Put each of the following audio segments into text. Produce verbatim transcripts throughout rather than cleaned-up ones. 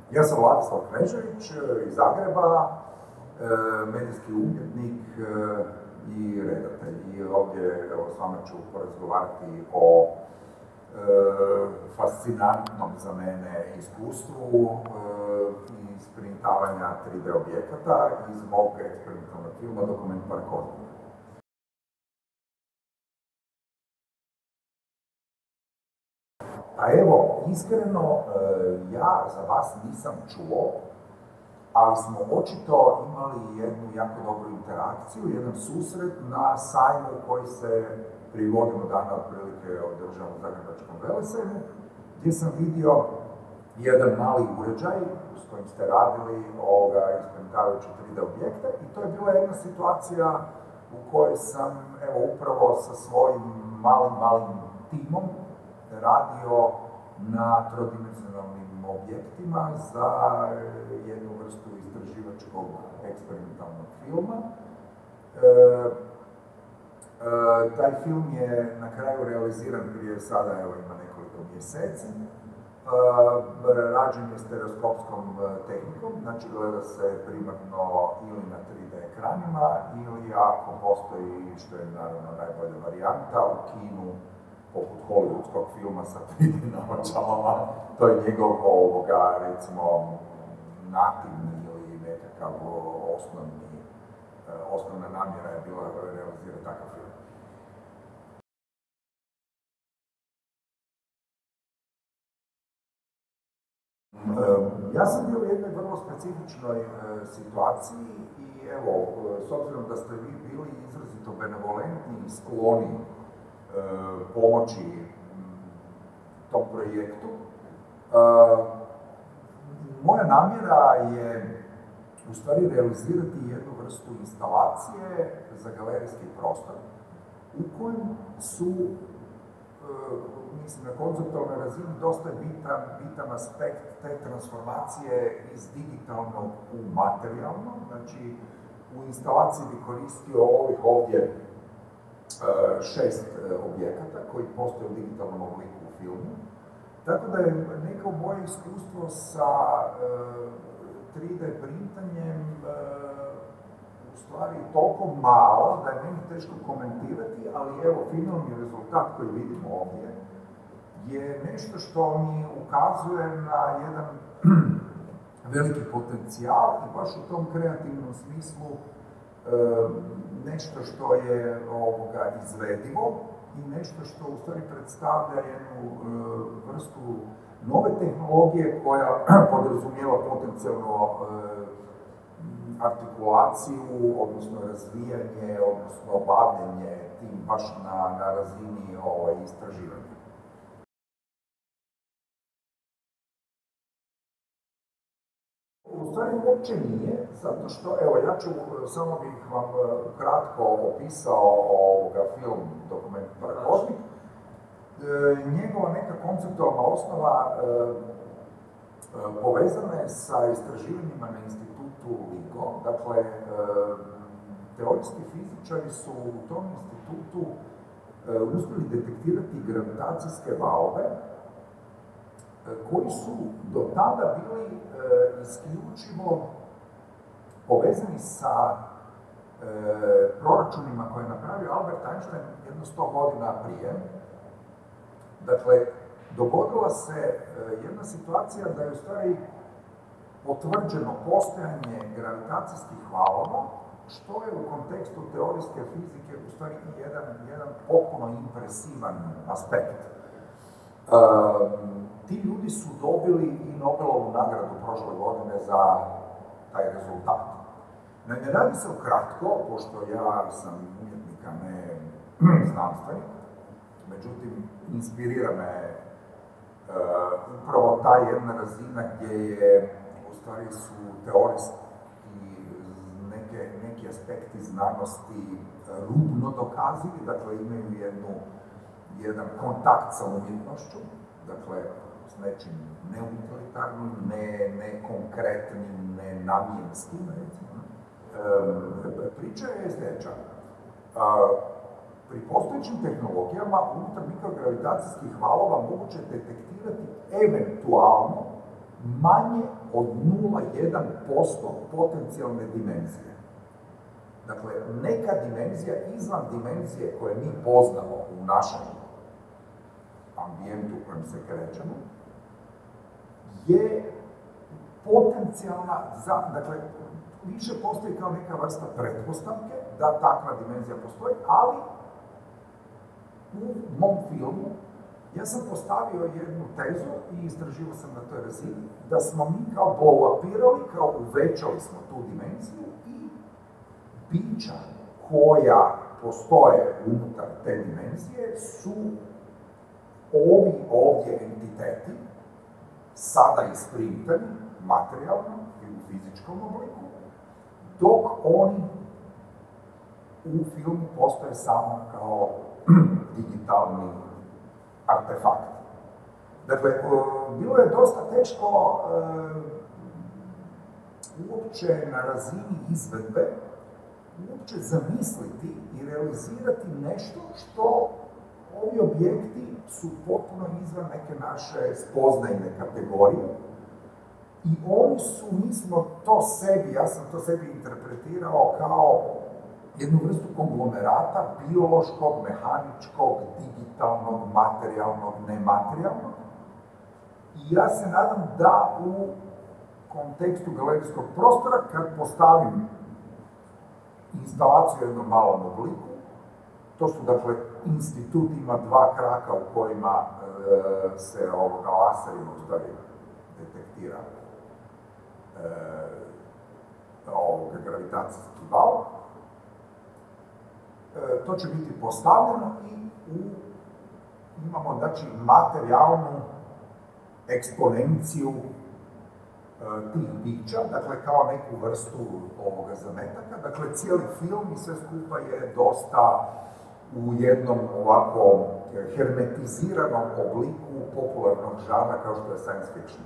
Ja sam Vladislav Knežević iz Zagreba, medijski umjetnik i redatelj. I ovdje evo, s vama ću porazgovarati o e, fascinantnom za mene iskustvu e, isprintavanja tri D objekata iz mog eksperimentalnog filma Dokument Parakozmik. Pa evo, iskreno, ja za vas nisam čuo, ali smo očito imali jednu jako dobru interakciju, jedan susret na sajmu koji se prije godinu dana otprilike održao u Zagrebačkom velesajmu, gdje sam vidio jedan mali uređaj s kojim ste radili isprintavajući tri D objekte i to je bila jedna situacija u kojoj sam evo, upravo sa svojim malim, malim timom radio na trodimenzionalnim objektima za jednu vrstu istraživačkog eksperimentalnog filma. E, e, taj film je na kraju realiziran prije sada, evo ima nekoliko mjeseci. E, rađen je stereoskopskom tehnikom, znači gleda se primarno ili na tri D ekranima ili ako postoji, što je naravno najbolja varijanta, u kinu poput hollywoodskog filma sa tri D naočalama, to je njegov ovoga, recimo, nativni ili nekakav osnovni, osnovna namjera je bila realizirati takav film. Ja sam bio u jednoj vrlo specifičnoj situaciji i evo, s obzirom da ste vi bili izrazito benevolentni i skloni pomoći tom projektu. Moja namjera je u stvari realizirati jednu vrstu instalacije za galerijski prostor u kojem su, mislim, na konceptualnoj razini dosta bitan, bitan aspekt te transformacije iz digitalnog u materijalno. Znači, u instalaciji bi koristio ovih ovdje šest objekata koji postoje u digitalnom obliku u filmu. Tako da je neko moje iskustvo sa tri D printanjem u stvari toliko malo da je meni teško komentirati, ali evo, finalni rezultat koji vidimo ovdje je nešto što mi ukazuje na jedan veliki potencijal i baš u tom kreativnom smislu nešto što je ovoga izvedivo i nešto što u stvari predstavlja jednu e, vrstu nove tehnologije koja podrazumijeva potencijalno e, artikulaciju, odnosno razvijanje, odnosno bavljenje tim baš na, na razini ovaj, istraživanja. U stvari uopće nije, zato što, evo, ja ću, samo bih vam kratko opisao ovoga film Dokument Parakozmik. E, njegova neka konceptualna osnova e, e, povezana je sa istraživanjima na institutu LIGO. Dakle, e, teorijski fizičari su u tom institutu e, uspjeli detektirati gravitacijske valove koji su do tada bili e, isključivo povezani sa e, proračunima koje je napravio Albert Einstein jedno sto godina prije. Dakle, dogodila se e, jedna situacija da je u stvari potvrđeno postojanje gravitacijskih valova, što je u kontekstu teorijske fizike u stvari jedan, jedan potpuno impresivan aspekt. Um, ti ljudi su dobili i Nobelovu nagradu prošle godine za taj rezultat. Ne radi se o kratko, pošto ja sam umjetnik, a ne znanstvenik, međutim, inspirira me uh, upravo ta jedna razina gdje je, u stvari su teorijski neke, neki aspekti znanosti rubno dokazivi, dakle imaju jednu jedan kontakt sa umjetnošću, dakle, s nečim neutilitarnim, ne, ne konkretnim, ne namjenskim, recimo. E, priča je sljedeća. Pri postojećim tehnologijama unutar mikrogravitacijskih valova moguće je detektirati eventualno manje od nula zarez jedan posto potencijalne dimenzije. Dakle, neka dimenzija izvan dimenzije koje mi poznamo u našem ambijentu u kojem se krećemo je potencijalna za, dakle, više postoji kao neka vrsta pretpostavke da takva dimenzija postoji, ali u mom filmu ja sam postavio jednu tezu i istraživao sam na toj razini da smo mi kao blow-upirali, kao uvećali smo tu dimenziju i bića koja postoje unutar te dimenzije su ovi ovdje entiteti, sada isprintani, materijalno i u fizičkom obliku, dok oni u filmu postoje samo kao digitalni artefakt. Dakle, bilo je dosta teško uopće na razini izvedbe uopće zamisliti i realizirati nešto što ovi objekti su potpuno izvan neke naše spoznajne kategorije i oni su, mi smo to sebi, ja sam to sebi interpretirao kao jednu vrstu konglomerata biološkog, mehaničkog, digitalnog, materijalnog, nematerijalnog. I ja se nadam da u kontekstu galerijskog prostora, kad postavim instalaciju u jednom malom obliku, to su, dakle, institut ima dva kraka u kojima e, se ovoga laserima u stvari detektira e, ovoga gravitacijski val. E, to će biti postavljeno i u, imamo, znači, materijalnu eksponenciju e, tih bića, dakle, kao neku vrstu ovoga zametaka. Dakle, cijeli film i sve skupa je dosta u jednom ovako hermetiziranom obliku popularnog žanra kao što je science fiction.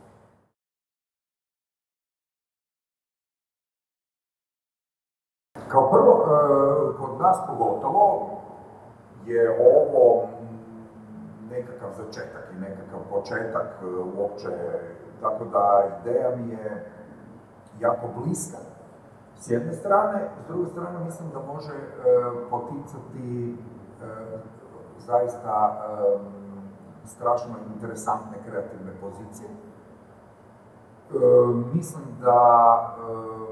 Kao prvo, kod nas pogotovo je ovo nekakav začetak i nekakav početak uopće, tako da ideja mi je jako bliska. S jedne strane, s druge strane mislim da može e, poticati e, zaista e, strašno interesantne kreativne pozicije. E, mislim da e,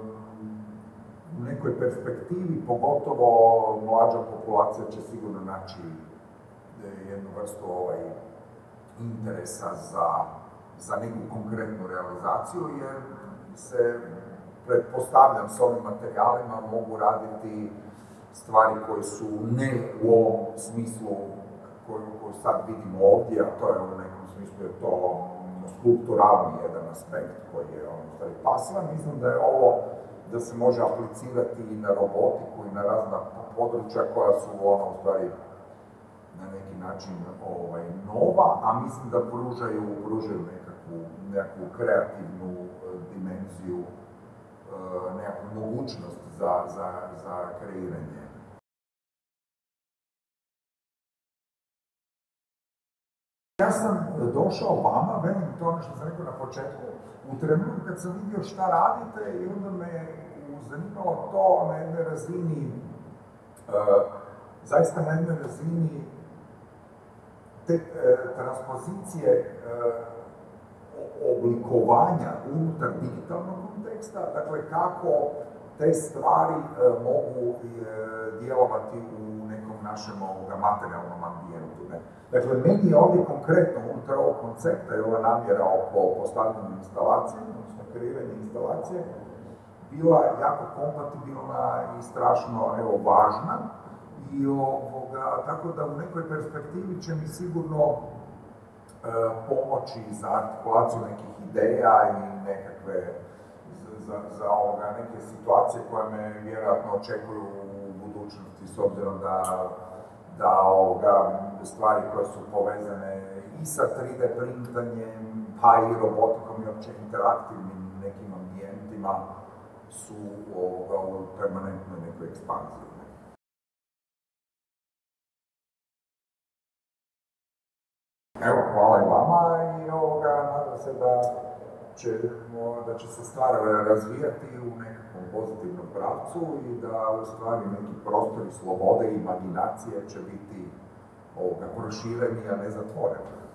u nekoj perspektivi, pogotovo mlađa populacija će sigurno naći jednu vrstu ovaj, interesa za, za neku konkretnu realizaciju, jer se pretpostavljam s ovim materijalima mogu raditi stvari koje su ne u ovom smislu koju, koju sad vidimo ovdje, a to je u nekom smislu je to skulpturalni jedan aspekt koji je on u stvari pasivan. Mislim da je ovo da se može aplicirati i na robotiku i na razna područja koja su ono u stvari na neki način ovaj, nova, a mislim da pružaju, pružaju nekakvu, nekakvu kreativnu dimenziju, nekakvu mogućnost za, za, za kreiranje. Ja sam došao vama, velim to ono što sam rekao na početku, u trenutku kad sam vidio šta radite i onda me zanimalo to na jednoj razini, uh, zaista na jednoj razini te uh, transpozicije uh, oblikovanja unutar digitalnog konteksta, dakle kako te stvari e, mogu e, djelovati u nekom našem ovoga materijalnom ambijentu. Ne? Dakle, meni je ovdje konkretno unutar ovog koncepta i ova namjera oko postavljanja instalacije, odnosno kreiranja instalacije, bila jako kompatibilna i strašno evo, važna. I ovoga, tako da u nekoj perspektivi će mi sigurno pomoći za artikulaciju nekih ideja i nekakve za, za ovoga, neke situacije koje me vjerojatno očekuju u budućnosti s obzirom da, da ovoga, stvari koje su povezane i sa tri D printanjem, pa i robotikom i opće interaktivnim nekim ambijentima su ovoga, u permanentnoj nekoj ekspanziji. Evo, hvala i vama i ovoga, nadam se da ćemo, da će se stvar razvijati u nekakvom pozitivnom pravcu i da u stvari neki prostori slobode i imaginacije će biti ovoga prošireni, a ne zatvoreni.